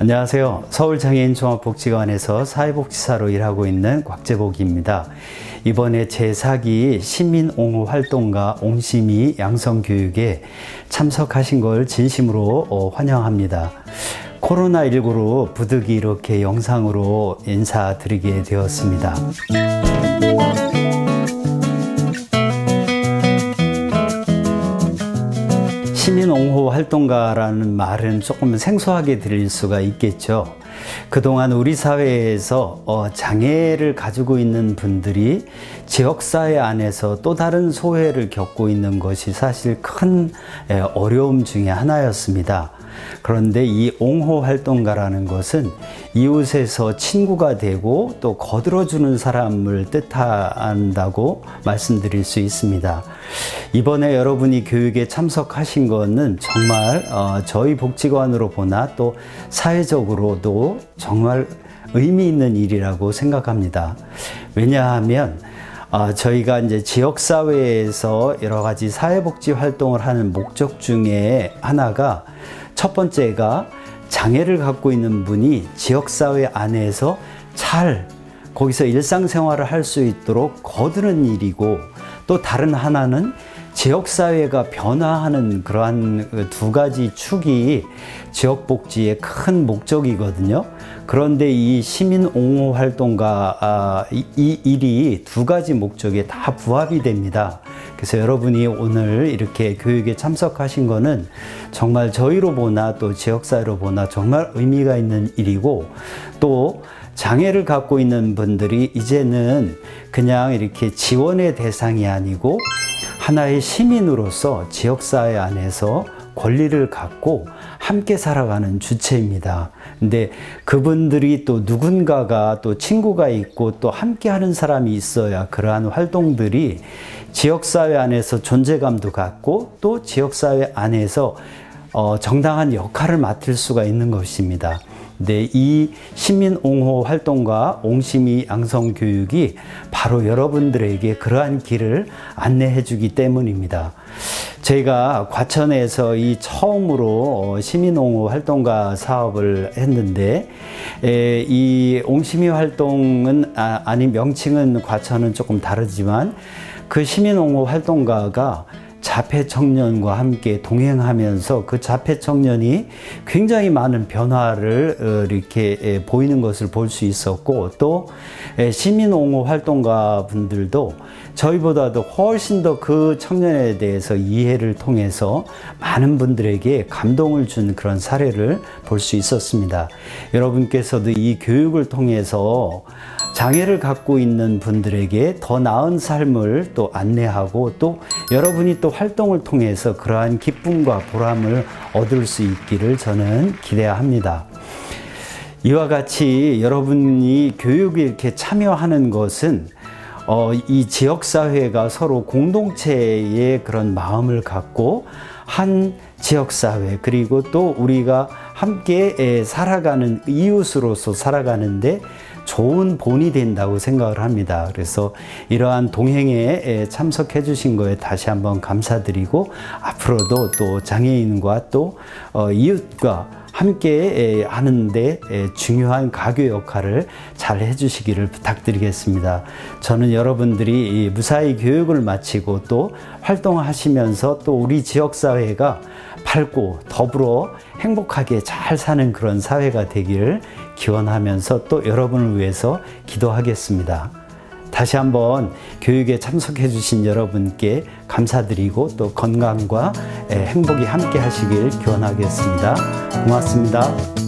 안녕하세요. 서울장애인종합복지관에서 사회복지사로 일하고 있는 곽재복입니다. 이번에 제4기 시민옹호활동가 옹심이 양성교육에 참석하신 걸 진심으로 환영합니다. 코로나19로 부득이 이렇게 영상으로 인사드리게 되었습니다. 시민옹호활동가라는 말은 조금 생소하게 들릴 수가 있겠죠. 그동안 우리 사회에서 장애를 가지고 있는 분들이 지역사회 안에서 또 다른 소외를 겪고 있는 것이 사실 큰 어려움 중에 하나였습니다. 그런데 이 옹호활동가라는 것은 이웃에서 친구가 되고 또 거들어주는 사람을 뜻한다고 말씀드릴 수 있습니다. 이번에 여러분이 교육에 참석하신 것은 정말 저희 복지관으로 보나 또 사회적으로도 정말 의미 있는 일이라고 생각합니다. 왜냐하면 저희가 이제 지역사회에서 여러 가지 사회복지 활동을 하는 목적 중에 하나가 첫 번째가 장애를 갖고 있는 분이 지역사회 안에서 잘 거기서 일상생활을 할 수 있도록 거두는 일이고, 또 다른 하나는 지역사회가 변화하는 그러한 두 가지 축이 지역복지의 큰 목적이거든요. 그런데 이 시민옹호활동가 이 일이 두 가지 목적에 다 부합이 됩니다. 그래서 여러분이 오늘 이렇게 교육에 참석하신 거는 정말 저희로 보나 또 지역사회로 보나 정말 의미가 있는 일이고, 또 장애를 갖고 있는 분들이 이제는 그냥 이렇게 지원의 대상이 아니고 하나의 시민으로서 지역사회 안에서 권리를 갖고 함께 살아가는 주체입니다. 근데 그분들이 또 누군가가 또 친구가 있고 또 함께 하는 사람이 있어야 그러한 활동들이 지역사회 안에서 존재감도 갖고 또 지역사회 안에서 정당한 역할을 맡을 수가 있는 것입니다. 근데 이 시민옹호 활동과 옹심이 양성교육이 바로 여러분들에게 그러한 길을 안내해 주기 때문입니다. 저희가 과천에서 이 처음으로 시민옹호 활동가 사업을 했는데, 이 옹심이 활동은 아니 명칭은 과천은 조금 다르지만 그 시민옹호 활동가가 자폐청년과 함께 동행하면서 그 자폐청년이 굉장히 많은 변화를 이렇게 보이는 것을 볼 수 있었고, 또 시민옹호 활동가 분들도 저희보다도 훨씬 더 그 청년에 대해서 이해를 통해서 많은 분들에게 감동을 준 그런 사례를 볼 수 있었습니다. 여러분께서도 이 교육을 통해서 장애를 갖고 있는 분들에게 더 나은 삶을 또 안내하고, 또 여러분이 또 활동을 통해서 그러한 기쁨과 보람을 얻을 수 있기를 저는 기대합니다. 이와 같이 여러분이 교육에 이렇게 참여하는 것은 이 지역사회가 서로 공동체의 그런 마음을 갖고 한 지역사회, 그리고 또 우리가 함께 살아가는 이웃으로서 살아가는데 좋은 본이 된다고 생각을 합니다. 그래서 이러한 동행에 참석해 주신 거에 다시 한번 감사드리고, 앞으로도 또 장애인과 또 이웃과 함께 하는데 중요한 가교 역할을 잘 해주시기를 부탁드리겠습니다. 저는 여러분들이 무사히 교육을 마치고 또 활동하시면서 또 우리 지역사회가 밝고 더불어 행복하게 잘 사는 그런 사회가 되기를 기원하면서 또 여러분을 위해서 기도하겠습니다. 다시 한번 교육에 참석해 주신 여러분께 감사드리고 또 건강과 행복이 함께 하시길 기원하겠습니다. 고맙습니다.